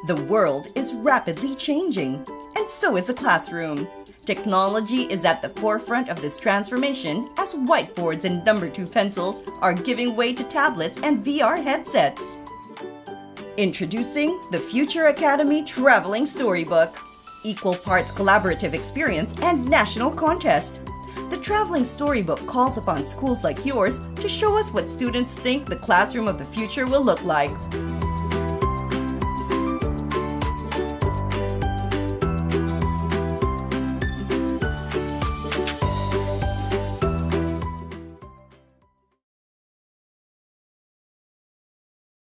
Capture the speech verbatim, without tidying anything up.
The world is rapidly changing, and so is the classroom. Technology is at the forefront of this transformation as whiteboards and number two pencils are giving way to tablets and V R headsets. Introducing the Future Academy Traveling Storybook. Equal parts collaborative experience and national contest. The Traveling Storybook calls upon schools like yours to show us what students think the classroom of the future will look like.